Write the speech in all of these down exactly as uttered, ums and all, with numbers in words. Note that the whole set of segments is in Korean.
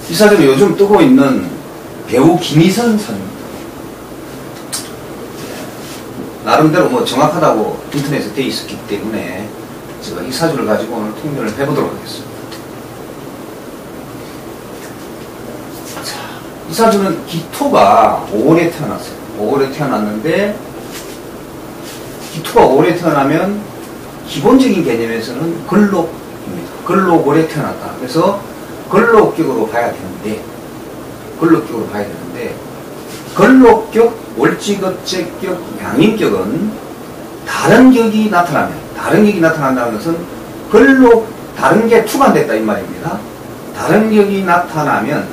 이 사주는 요즘 뜨고 있는 배우 김희선 사주입니다. 나름대로 뭐 정확하다고 인터넷에 되어 있었기 때문에 제가 이 사주를 가지고 오늘 통렬을 해보도록 하겠습니다. 자, 이 사주는 기토가 오월에 태어났어요. 오월에 태어났는데 기토가 오월에 태어나면 기본적인 개념에서는 걸록입니다. 걸록월에 태어났다. 그래서 걸록격으로 봐야 되는데 걸록격으로 봐야 되는데 걸록격, 월지급제격, 양인격은 다른 격이 나타나면 다른 격이 나타난다는 것은 걸록 다른 게 투관됐다 이 말입니다. 다른 격이 나타나면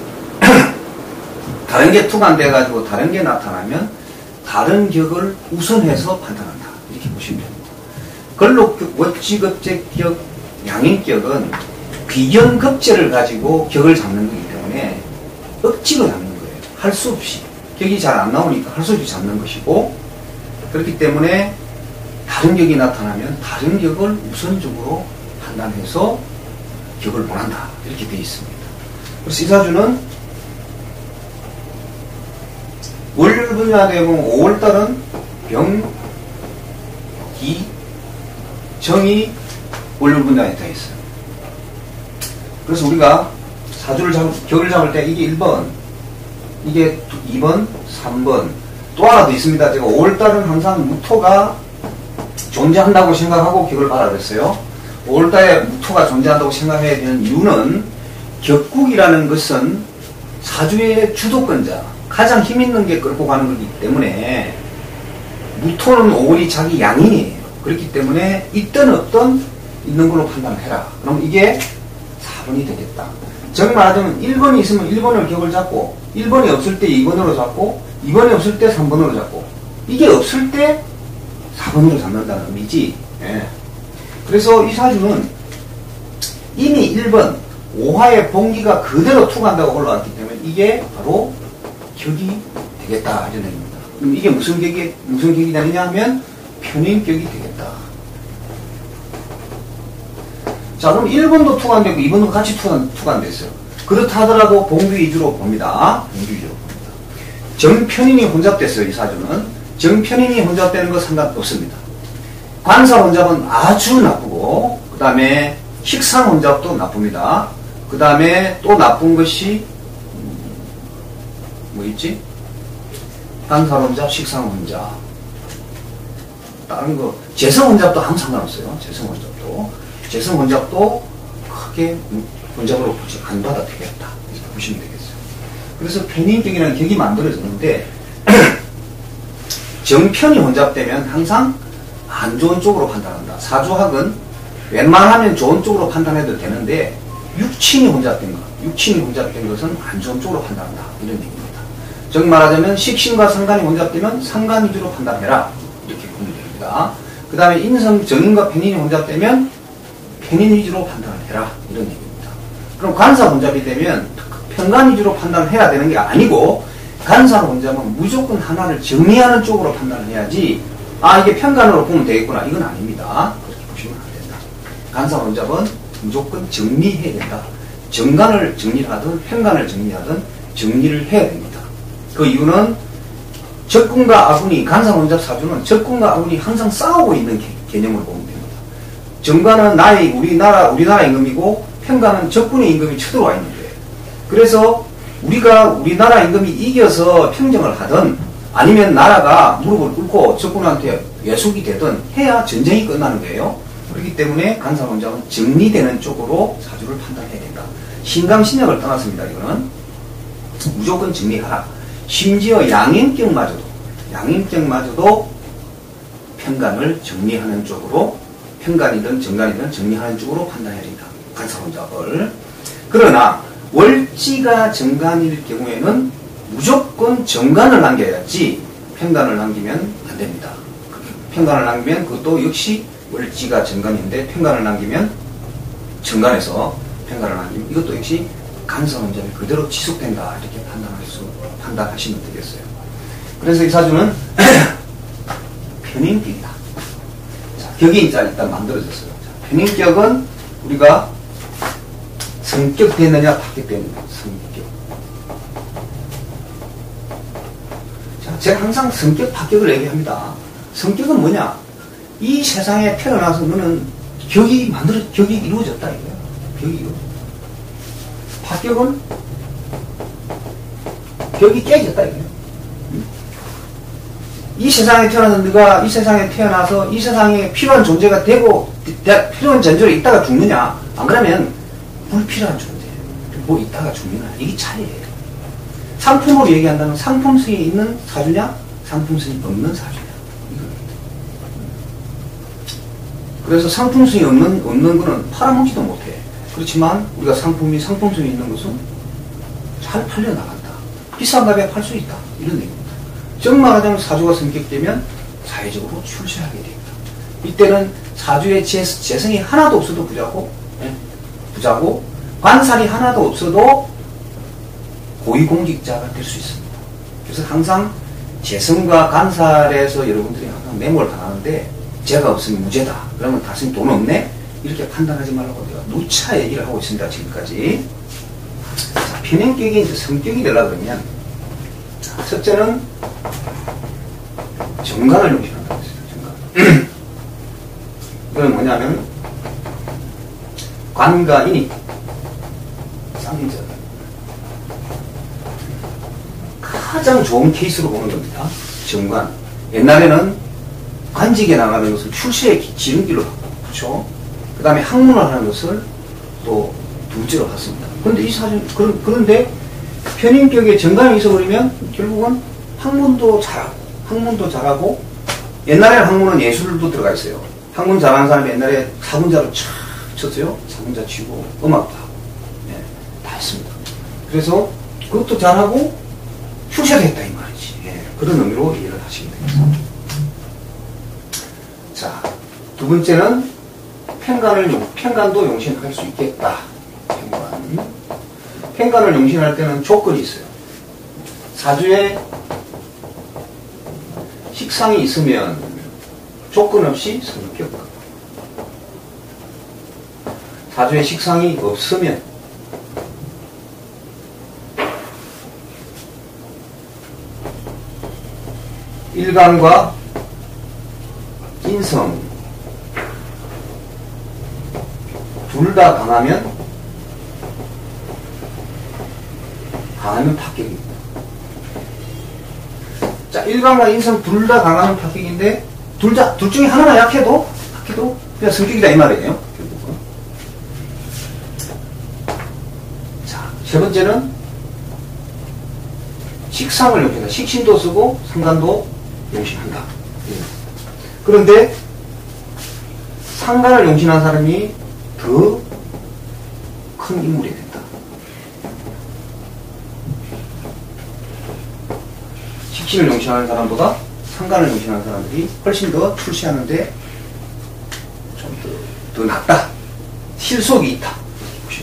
다른 게 투관돼 가지고 다른 게 나타나면 다른 격을 우선해서 판단한다. 이렇게 보시면 됩니다. 걸록격, 월지급제격, 양인격은 비견급제를 가지고 격을 잡는 거기 때문에 억지로 잡는 거예요. 할 수 없이. 격이 잘 안 나오니까 할 수 없이 잡는 것이고, 그렇기 때문에 다른 격이 나타나면 다른 격을 우선적으로 판단해서 격을 원한다. 이렇게 되어 있습니다. 그래서 이 사주는 월 분야되어 보면 오월달은 병, 기, 정이 월 분야에 되어 있어요. 그래서 우리가 사주를 잡을, 격을 잡을 때 이게 일 번, 이게 이 번, 삼 번, 또 하나 더 있습니다. 제가 오월달은 항상 무토가 존재한다고 생각하고 격을 봐라 그랬어요. 오월달에 무토가 존재한다고 생각해야 되는 이유는 격국이라는 것은 사주의 주도권자, 가장 힘있는 게 끌고 가는 거기 때문에 무토는 오월이 자기 양인이에요. 그렇기 때문에 있든 없든 있는 걸로 판단해라. 그럼 이게 사 번이 되겠다. 정 말하자면 일 번이 있으면 일 번을 격을 잡고 일 번이 없을 때 이 번으로 잡고 이 번이 없을 때 삼 번으로 잡고 이게 없을 때 사 번으로 잡는다는 의미지. 예. 그래서 이 사주는 이미 일 번 오화의 봉기가 그대로 투간다고 올라왔기 때문에 이게 바로 격이 되겠다 이런 얘기입니다. 그럼 이게 무슨 격이 무슨 격이 되느냐 하면 편인격이 되겠다. 자, 그럼 일 번도 투간되고 이 번도 같이 투간, 투간됐어요. 그렇다 하더라도 봉기 위주로 봅니다. 봉기 위주로 봅니다. 정편인이 혼잡됐어요, 이 사주는. 정편인이 혼잡되는 거 상관없습니다. 관사 혼잡은 아주 나쁘고, 그 다음에 식상 혼잡도 나쁩니다. 그 다음에 또 나쁜 것이, 뭐 있지? 관사 혼잡, 식상 혼잡. 다른 거, 재성 혼잡도 아무 상관없어요. 재성 혼잡도. 재성 혼잡도 크게 혼잡으로 안 받아들였다. 이렇게 보시면 되겠어요. 그래서 편인격이라는 격이 만들어졌는데 정편이 혼잡되면 항상 안 좋은 쪽으로 판단한다. 사주학은 웬만하면 좋은 쪽으로 판단해도 되는데 육친이 혼잡된 것, 육친이 혼잡된 것은 안 좋은 쪽으로 판단한다. 이런 얘기입니다. 즉 말하자면 식신과 상관이 혼잡되면 상관 위주로 판단해라. 이렇게 보면 됩니다. 그 다음에 인성, 정인과 편인이 혼잡되면 편인 위주로 판단을 해라. 이런 얘기입니다. 그럼 관사 혼잡이 되면 편관 위주로 판단을 해야 되는 게 아니고 관사 혼잡은 무조건 하나를 정리하는 쪽으로 판단을 해야지 아 이게 편관으로 보면 되겠구나. 이건 아닙니다. 그렇게 보시면 안 된다. 관사 혼잡은 무조건 정리해야 된다. 정관을 정리하든 편관을 정리하든 정리를 해야 됩니다. 그 이유는 적군과 아군이 관사 혼잡 사주는 적군과 아군이 항상 싸우고 있는 개, 개념으로 보면 됩니다. 정관은 나의 우리나라 우리나라 임금이고 편관은 적군의 임금이 쳐들어와 있는 거예요. 그래서 우리가 우리나라 임금이 이겨서 평정을 하든 아니면 나라가 무릎을 꿇고 적군한테 외숙이 되든 해야 전쟁이 끝나는 거예요. 그렇기 때문에 관사 혼잡은 정리되는 쪽으로 사주를 판단해야 된다. 신강신약을 떠났습니다. 이거는 무조건 정리하라. 심지어 양인격마저도 양인격마저도 편관을 정리하는 쪽으로 편관이든 정관이든 정리하는 쪽으로 판단해야 된다. 관사 혼잡을. 그러나 월지가 정관일 경우에는 무조건 정관을 남겨야지 편관을 남기면 안 됩니다. 편관을 남기면 그것도 역시 월지가 정관인데 편관을 남기면 정관에서 편관을 남기면 이것도 역시 관사 혼잡이 그대로 지속된다. 이렇게 판단할 수, 판단하시면 되겠어요. 그래서 이 사주는 편인격이다. 자, 격이 일단 만들어졌어요. 자, 편인격은 우리가 성격됐느냐 파격됐느냐. 성격. 자, 제가 항상 성격 파격을 얘기합니다. 성격은 뭐냐? 이 세상에 태어나서 너는 격이 만들어 격이 이루어졌다 이거야. 격이 이루어졌다. 파격은 격이 깨졌다 이거야. 이 세상에 태어나서 네가 이 세상에 태어나서 이 세상에 필요한 존재가 되고 필요한 존재로 있다가 죽느냐? 안 그러면 불필요한 존재. 뭐 있다가 죽느냐? 이게 차이예요. 상품으로 얘기한다면 상품성이 있는 사주냐? 상품성이 없는 사주냐? 그래서 상품성이 없는, 없는 거는 팔아먹지도 못해. 그렇지만 우리가 상품이 상품성이 있는 것은 잘 팔려나간다. 비싼 값에 팔 수 있다. 이런 얘기입니다. 정말 말하자면 사주가 성격되면 사회적으로 출세하게 됩니다. 이때는 사주의 재, 재성이 하나도 없어도 부자고, 예? 부자고, 관살이 하나도 없어도 고위공직자가 될 수 있습니다. 그래서 항상 재성과 관살에서 여러분들이 항상 매몰 당하는데, 제가 없으면 무죄다. 그러면 다시 돈 없네? 이렇게 판단하지 말라고 내가 누차 얘기를 하고 있습니다. 지금까지. 자, 편행격이 이제 성격이 되려고 그러면, 자, 첫째는 정관을 용신한다고 했어요. 정관. 이건 뭐냐면, 관과 인이 쌍절. 가장 좋은 케이스로 보는 겁니다. 정관. 옛날에는 관직에 나가는 것을 출세의 지름길로 봤고, 그렇죠? 그 다음에 학문을 하는 것을 또 둘째로 봤습니다. 그런데 이 사주, 그런, 그런데 편인격에 정관이 있어버리면 결국은 학문도 잘하고, 학문도 잘하고, 옛날에는 학문은 예술도 들어가 있어요. 학문 잘하는 사람이 옛날에 사군자로 촥 쳤어요. 사군자 치고, 음악도 하고, 예, 다 했습니다. 그래서 그것도 잘하고, 출세도 했다, 이 말이지. 예, 그런 의미로 이해를 하시면 됩니다. 자, 두 번째는 편관을 용, 편관도 용신할 수 있겠다. 편관. 편관을 용신할 때는 조건이 있어요. 사주에 식상이 있으면 조건 없이 성격. 사주에 식상이 없으면 일간과 인성 둘 다 강하면 강하면 파격입니다. 자, 일간과 인성 둘 다 강하면 파격인데 둘 다, 둘 중에 하나만 약해도 약해도 그냥 성격이다 이 말이에요. 결국은. 자, 세 번째는 식상을 용신한다. 식신도 쓰고 상관도 용신한다. 그런데 상관을 용신한 사람이 더 큰 인물이 된다. 식신을 용신하는 사람보다 상관을 용신하는 사람들이 훨씬 더 출세하는데 좀 더, 더 낫다. 실속이 있다. 이렇게 보시면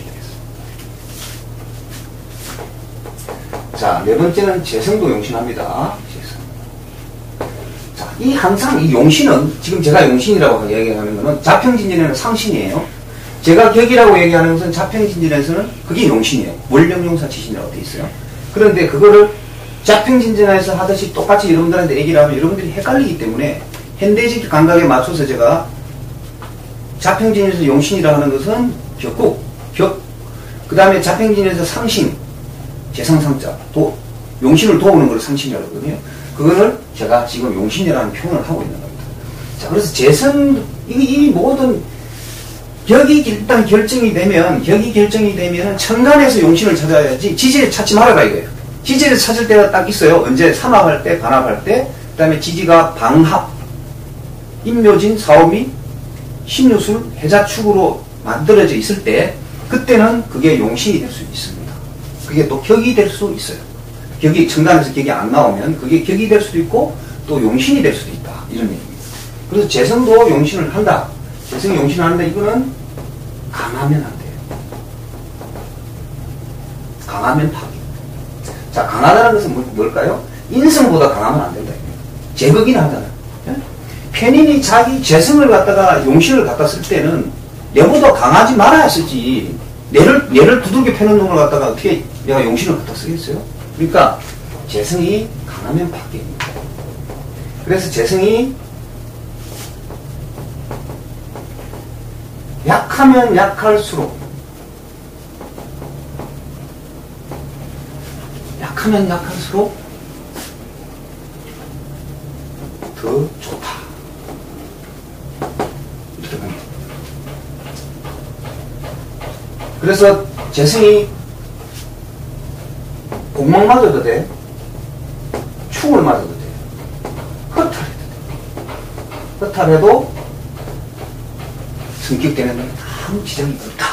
되겠습니다. 자, 네 번째는 재성도 용신합니다. 재성. 자, 이 항상 이 용신은 지금 제가 용신이라고 얘기하는 것은 자평진전에는 상신이에요. 제가 격이라고 얘기하는 것은 자평진전에서는 그게 용신이에요. 월령용사 치신이라고 되어 있어요. 그런데 그거를 자평진전에서 하듯이 똑같이 여러분들한테 얘기를 하면 여러분들이 헷갈리기 때문에 현대식 감각에 맞춰서 제가 자평진전에서 용신이라고 하는 것은 격국, 격, 그 다음에 자평진전에서 상신, 재상상자, 도, 용신을 도우는 걸 상신이라고 하거든요. 그거를 제가 지금 용신이라는 표현을 하고 있는 겁니다. 자, 그래서 재성, 이, 이 모든 격이 일단 결정이 되면, 격이 결정이 되면 천간에서 용신을 찾아야지 지지를 찾지 말아라 이거예요. 지지를 찾을 때가 딱 있어요. 언제 삼합할 때, 반합할 때, 그 다음에 지지가 방합, 임묘진, 사오미, 신유술, 해자축으로 만들어져 있을 때, 그때는 그게 용신이 될 수 있습니다. 그게 또 격이 될 수 있어요. 격이, 천간에서 격이 안 나오면 그게 격이 될 수도 있고, 또 용신이 될 수도 있다. 이런 얘기입니다. 그래서 재성도 용신을 한다. 재성이 용신을 하는데 이거는 강하면 안 돼요. 강하면 파괴. 자, 강하다는 것은 뭐, 뭘까요? 인성보다 강하면 안 된다. 제극이나 하잖아요. 예? 편인이 자기 재성을 갖다가 용신을 갖다 쓸 때는 내보다 강하지 말아야 쓰지. 뇌를, 뇌를 두들겨 패는 놈을 갖다가 어떻게 내가 용신을 갖다 쓰겠어요? 그러니까 재성이 강하면 바뀝니다. 그래서 재성이 약하면 약할수록 약하면 약할수록 더 좋다. 이렇게 봅니다. 그래서 재성이 공막 맞아도 돼. 충을 맞아도 돼. 허탈해도 돼. 허탈해도 성격되는 데 아무 지장이 없다.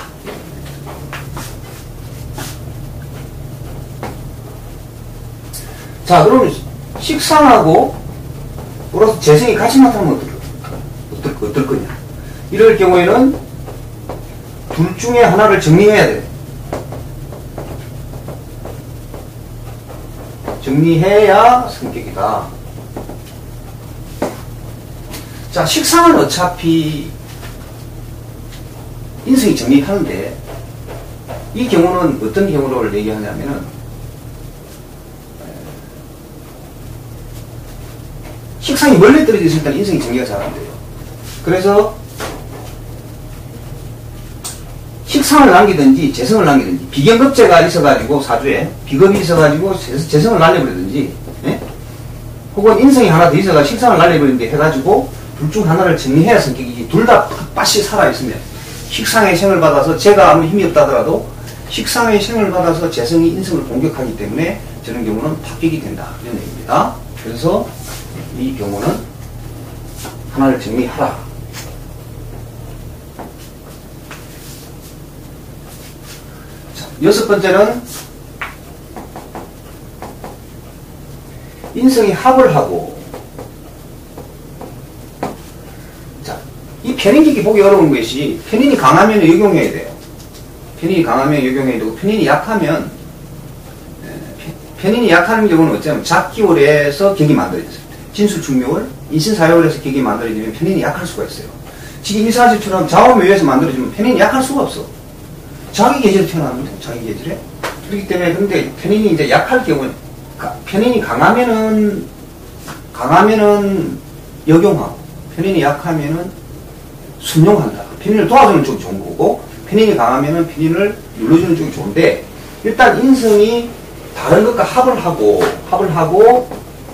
자, 그럼 식상하고 플러스 재성이 같이 나타나면 어떨, 어떨, 어떨 거냐. 이럴 경우에는 둘 중에 하나를 정리해야 돼. 정리해야 성격이다. 자, 식상은 어차피 인성이 정리하는데, 이 경우는 어떤 경우를 얘기하냐면은, 식상이 멀리 떨어져 있을 때는 인성이 정리가 잘 안 돼요. 그래서, 식상을 남기든지, 재성을 남기든지, 비견급제가 있어가지고, 사주에, 비겁이 있어가지고, 재성을 날려버리든지, 예? 혹은 인성이 하나 더 있어가 식상을 날려버리는데 해가지고, 둘 중 하나를 정리해야 성격이지, 둘 다 빳빳이 살아있으면, 식상의 생을 받아서 제가 아무 힘이 없다 하더라도 식상의 생을 받아서 재성이 인성을 공격하기 때문에 저런 경우는 파격이 된다. 이런 얘기입니다. 그래서 이 경우는 하나를 정리하라. 자, 여섯 번째는 인성이 합을 하고, 이 편인기기 보기 어려운 것이 편인이 강하면 역용해야 돼요. 편인이 강하면 역용해야 되고, 편인이 약하면, 편인이 약하는 경우는 어쩌면 작기월에서 격이 만들어졌을 때, 진술충묘월, 인신사회월에서 격이 만들어지면 편인이 약할 수가 있어요. 지금 이 사주처럼 좌우묘에서 만들어지면 편인이 약할 수가 없어. 자기 계절에 태어났는데, 자기 계절에. 그렇기 때문에, 근데 편인이 이제 약할 경우는, 편인이 강하면은, 강하면은 역용하고, 편인이 약하면은 순용한다. 편인을 도와주는 쪽이 좋은 거고, 편인이 강하면은 편인을 눌러주는 쪽이 좋은데, 일단 인성이 다른 것과 합을 하고, 합을 하고,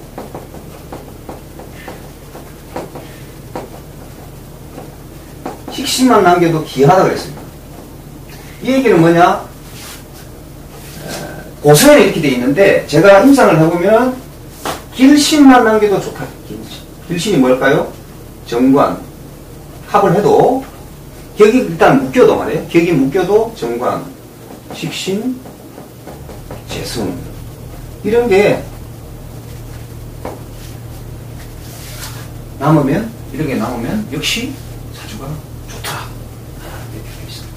식신만 남겨도 기하다 그랬습니다. 이 얘기는 뭐냐? 고서에 이렇게 돼 있는데, 제가 임상을 해보면, 길신만 남겨도 좋다. 길신. 길신이 뭘까요? 정관. 합을 해도, 격이 일단 묶여도 말이에요. 격이 묶여도 정관, 식신, 재성. 이런 게 남으면, 이런 게 남으면 역시 사주가 좋더라. 이렇게 되어 있습니다.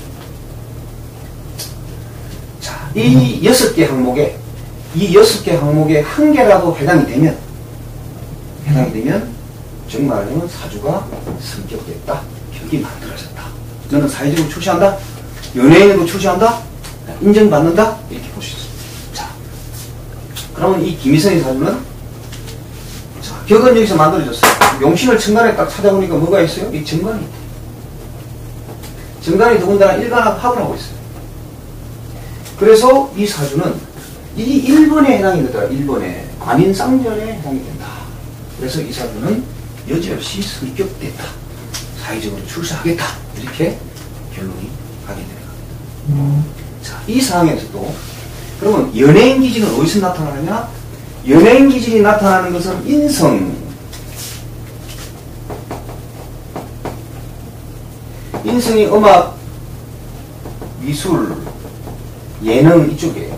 자, 이 여섯 개 항목에, 이 여섯 개 항목에 한 개라도 해당이 되면, 해당이 되면, 정말로 사주가 성격됐다. 격이 만들어졌다. 너는 사회적으로 출시한다? 연예인으로 출시한다? 인정받는다? 이렇게 볼 수 있습니다. 자, 그러면 이 김희성의 사주는, 자, 격은 여기서 만들어졌어요. 용신을 정관에 딱 찾아보니까 뭐가 있어요? 이 정관이 있대. 정관이 더군다나 일간하고 합을 하고 있어요. 그래서 이 사주는 이 일 번에 해당이 되더라. 일 번에 관인쌍전에 해당이 된다. 그래서 이 사주는 여지없이 성격됐다. 사회적으로 출세하겠다. 이렇게 결론이 가게 되는 겁니다. 음. 자, 이 상황에서도 그러면 연예인 기질은 어디서 나타나느냐? 연예인 기질이 나타나는 것은 인성. 인성이 음악, 미술, 예능 이쪽이에요.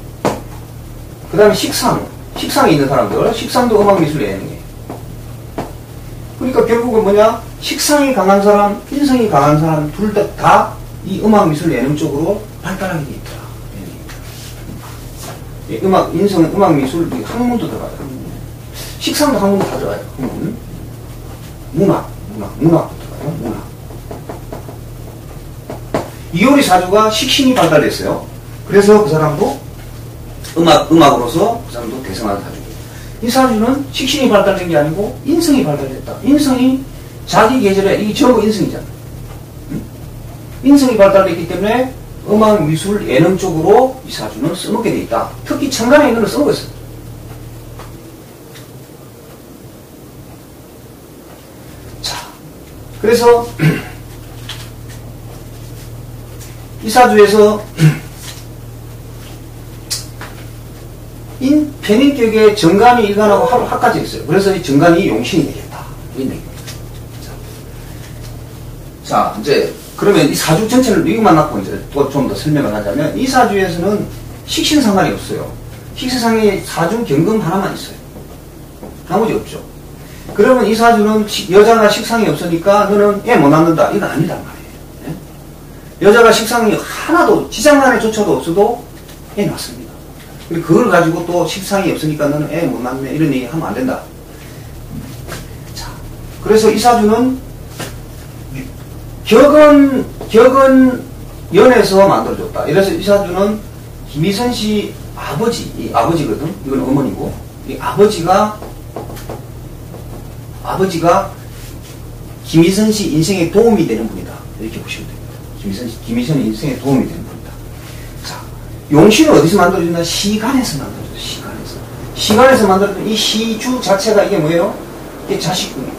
그 다음에 식상. 식상이 있는 사람들. 식상도 음악, 미술, 예능이에요. 그러니까 결국은 뭐냐? 식상이 강한 사람, 인성이 강한 사람 둘 다 다 이 음악, 미술, 예능 쪽으로 발달하게 돼 있더라. 예, 음악, 인성은 음악, 미술, 학문도 들어가요. 학문. 식상도 학문도 다 들어가요. 학문. 문학, 문학, 문학도 들어가요. 문학. 이효리 사주가 식신이 발달됐어요. 그래서 그 사람도 음악, 음악으로서 그 사람도 대성한 사주고. 이 사주는 식신이 발달된 게 아니고 인성이 발달됐다. 인성이 자기 계절에, 이게 전부 인성이잖아. 응? 인성이 발달됐기 때문에 음악, 미술, 예능 쪽으로 이 사주는 써먹게 돼 있다. 특히 천간에 있는 걸 써먹고 있어. 자, 그래서 이 사주에서 인, 편인격에 정관이 일간하고 합까지 있어요. 그래서 이 정관이 용신이 되겠다. 이런 얘기입니다. 자, 자, 이제, 그러면 이 사주 전체를 이것만 갖고 이제 또 좀 더 설명을 하자면, 이 사주에서는 식신 상관이 없어요. 식신상에 사주 경금 하나만 있어요. 나머지 없죠. 그러면 이 사주는 여자가 식상이 없으니까 너는 애 못 낳는다. 이건 아니란 말이에요. 네? 여자가 식상이 하나도, 지장간에 조차도 없어도 애 낳습니다. 그걸 가지고 또 식상이 없으니까 너는 애 못 낳네 이런 얘기 하면 안 된다. 자, 그래서 이 사주는 격은 격은 연에서 만들어줬다. 그래서 이 사주는 김희선 씨 아버지, 이 아버지거든. 이건 어머니고 이 아버지가 아버지가 김희선 씨 인생에 도움이 되는 분이다. 이렇게 보시면 됩니다. 김희선 씨, 김희선 인생에 도움이 되는 분이다. 용신은 어디서 만들어진다? 시간에서 만들어진다. 시간에서. 시간에서 만들어진 이 시주 자체가 이게 뭐예요? 이게 자식궁이에요.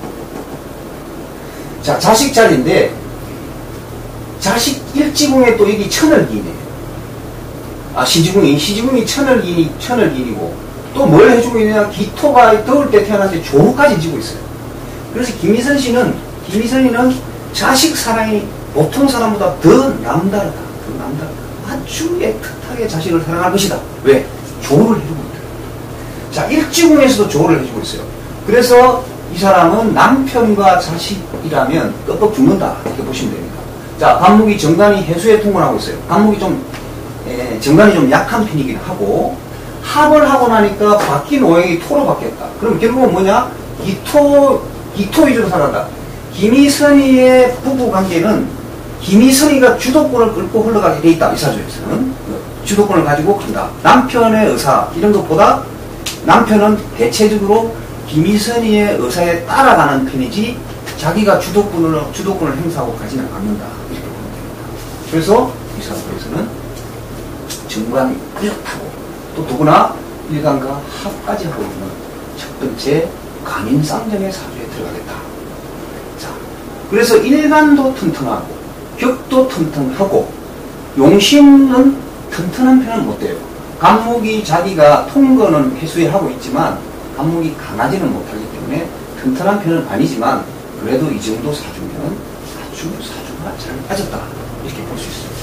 자, 자식자리인데, 자식 일지궁에 또 이게 천을기이네. 아, 시지궁이, 시지궁이 천을기니, 천을기이고, 또 뭘 해주고 있느냐? 기토가 더울 때 태어났는데 조후까지 지고 있어요. 그래서 김희선 씨는, 김희선이는 자식 사랑이 보통 사람보다 더 남다르다. 더 남다르다. 아주 애틋하게 자식을 사랑할 것이다. 왜? 조를 해주고 있다. 자, 일지궁에서도 조를 해주고 있어요. 그래서 이 사람은 남편과 자식이라면 끄떡 죽는다. 이렇게 보시면 됩니다. 자, 간목이 정관이 해수에 통근하고 있어요. 간목이 좀, 에, 정관이 좀 약한 편이긴 하고, 합을 하고 나니까 바뀐 오행이 토로 바뀌었다. 그럼 결국은 뭐냐? 기토, 기토 위주로 살아간다. 김희선이의 부부 관계는 김희선이가 주도권을 끌고 흘러가게 돼 있다. 이 사주에서는 주도권을 가지고 간다. 남편의 의사 이런 것보다 남편은 대체적으로 김희선이의 의사에 따라가는 편이지 자기가 주도권을 주도권을 행사하고 가지는 않는다. 이렇게 보면 됩니다. 그래서 이 사주에서는 정관이 뚜렷하고 또 누구나 일간과 합까지 하고 있는 첫 번째 간인쌍정의 사주에 들어가겠다. 자, 그래서 일간도 튼튼하고 격도 튼튼하고 용신은 튼튼한 편은 못 돼요. 간목이 자기가 통근은 해수에 하고 있지만 간목이 강하지는 못하기 때문에 튼튼한 편은 아니지만 그래도 이 정도 사주면 아주 사주가 잘 빠졌다. 이렇게 볼 수 있습니다.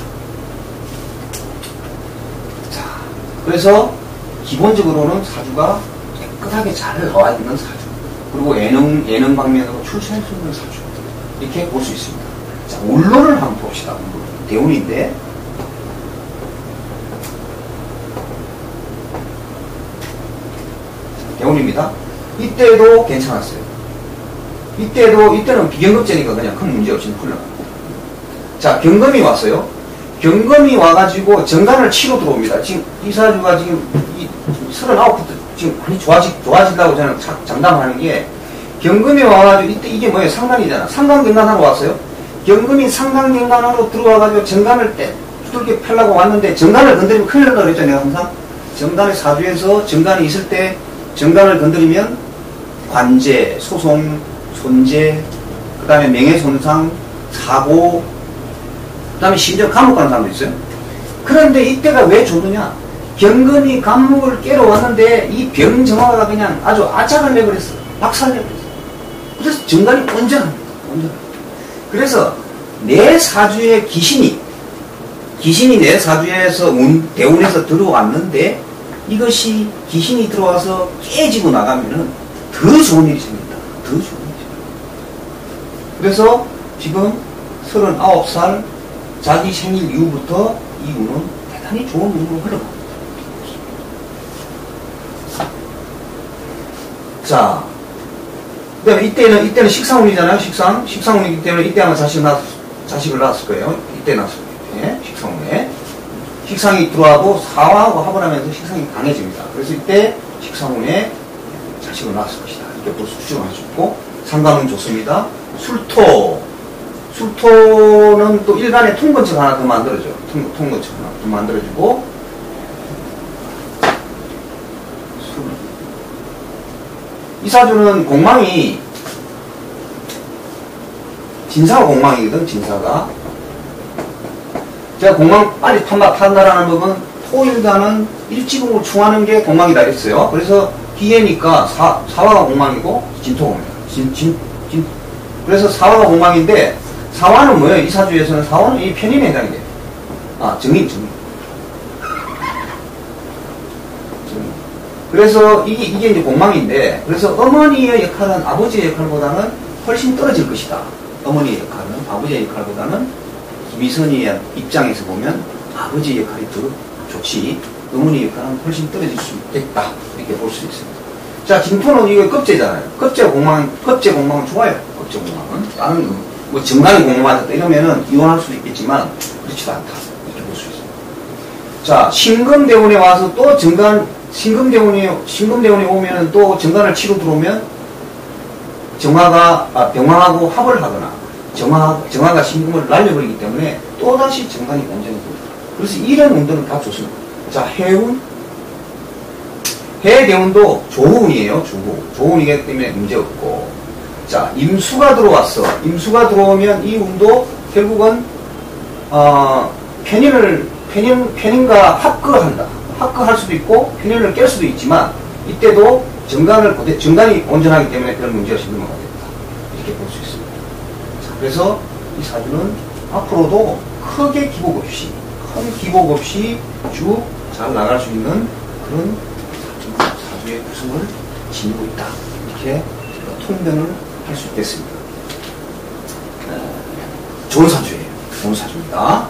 자, 그래서 기본적으로는 사주가 깨끗하게 잘 나와 있는 사주. 그리고 예능, 예능 방면으로 출세할 수 있는 사주. 이렇게 볼 수 있습니다. 자, 원론을 한번 봅시다. 대운인데, 대운입니다. 이때도 괜찮았어요. 이때도, 이때는 비경급제니까 그냥 큰 문제 없이 흘러갑니다. 자, 경금이 왔어요. 경금이 와가지고 정관을 치고 들어옵니다. 지금 이 사주가 지금 이 서른아홉부터 지금 많이 좋아지, 좋아진다고 저는 장담을 하는 게, 경금이 와가지고 이때 이게 뭐예요? 상관이잖아. 상관경관하러 왔어요. 경금이 상관경관으로 들어와가지고 정관을 때 두들겨 펴려고 왔는데 정관을 건드리면 큰일 난다고 그랬죠. 내가 항상 정관의 사주에서 정관이 있을 때 정관을 건드리면 관제, 소송, 손재, 그 다음에 명예손상, 사고, 그 다음에 심지어 감옥 가는 사람도 있어요. 그런데 이때가 왜 좋느냐? 경금이 감목을 깨러 왔는데 이 병정화가 그냥 아주 아작을 내버렸어. 박살 내버렸어. 그래서 정관이 온전합니다. 온전합니다. 그래서 내 사주의 귀신이 귀신이 내 사주에서 운, 대운에서 들어왔는데 이것이 귀신이 들어와서 깨지고 나가면은 더 좋은 일이 생긴다. 더 좋은 일이 생긴다. 그래서 지금 서른아홉 살 자기 생일 이후부터 이 운은 대단히 좋은 운으로 흘러갑니다. 자, 그 다음에 이때는, 이때는 식상운이잖아요. 식상. 식상운이기 때문에 이때 아마 자식 낳, 자식을 낳았을 거예요. 이때 낳았을 거예요. 식상이 들어가고 사화하고 합을 하면서 식상이 강해집니다. 그래서 이때 식상운에 자식을 낳았을 것이다. 이렇게 벌써 추정할 수 있고, 상관운 좋습니다. 술토. 술토는 또 일간에 통건처가 하나 더 만들어줘요. 통, 통건처가 하나 더 만들어주고, 술. 이 사주는 공망이, 진사가 공망이거든, 진사가. 제가 공망 빨리 판다, 판다라는 부분, 토일간은 일지공을 충하는 게 공망이다 했어요. 그래서 기해니까 사, 사화가 공망이고, 진토공이에요. 진, 진, 진. 그래서 사화가 공망인데, 사화는 뭐예요? 이 사주에서는 사화는 이 편인에 해당이 돼요. 아, 정인, 정인. 정인. 그래서 이게, 이게 이제 공망인데, 그래서 어머니의 역할은 아버지의 역할보다는 훨씬 떨어질 것이다. 어머니의 역할은 아버지의 역할보다는 미선이의 입장에서 보면 아버지의 역할이 더 좋지, 어머니의 역할은 훨씬 떨어질 수 있겠다. 이렇게 볼 수 있습니다. 자, 진토는 이거 급제잖아요. 급제 공망, 급제 공망은 좋아요. 급제 공망은. 다른, 뭐, 정관이 공망하셨다 이러면은 이혼할 수도 있겠지만, 그렇지도 않다. 이렇게 볼 수 있습니다. 자, 신금대운에 와서 또 정관, 신금대운이, 신금대운에 오면은 또 정관을 치고 들어오면, 정화가, 아, 병화하고 합을 하거나, 정화, 정화가 신금을 날려버리기 때문에 또다시 정관이 온전히 됩니다. 그래서 이런 운동은 다 좋습니다. 자, 해운. 해대운도 조운이에요, 조운. 조운이기 때문에 문제 없고. 자, 임수가 들어왔어. 임수가 들어오면 이 운도 결국은, 어, 편인을, 편인, 편인과 합거한다. 합거할 수도 있고, 편인을 깰 수도 있지만, 이때도 정관을, 정관이 온전하기 때문에 그런 문제가 생기면 안 된다. 이렇게 볼 수 있습니다. 자, 그래서 이 사주는 앞으로도 크게 기복 없이, 큰 기복 없이 쭉 잘 나갈 수 있는 그런 사주의 구성을 지니고 있다. 이렇게 통변을 할 수 있겠습니다. 좋은 사주예요. 좋은 사주입니다.